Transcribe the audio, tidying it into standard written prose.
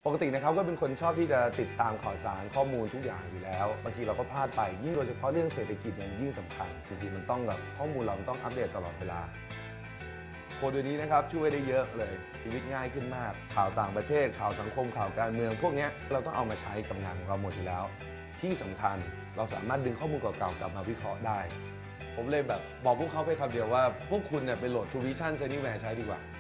ปกตินะครับก็เป็นคนชอบที่จะติดตามข่าวสารข้อมูลทุกอย่างอยู่แล้วบางทีเราก็พลาดไปยิ่งโดยเฉพาะเรื่องเศรษฐกิจเนี่ยยิ่งสำคัญบางทีมันต้องแบบข้อมูลเราต้องอัปเดตตลอดเวลาโปรตัวนี้นะครับช่วยได้เยอะเลยชีวิตง่ายขึ้นมากข่าวต่างประเทศข่าวสังคมข่าวการเมืองพวกนี้เราต้องเอามาใช้กับงานของเราหมดอยู่แล้วที่สำคัญเราสามารถดึงข้อมูลเก่าๆกลับมาวิเคราะห์ได้ผมเลยแบบบอกพวกเขาไปคำเดียวว่าพวกคุณเนี่ยไปโหลด True Vision Anywhere ใช้ดีกว่า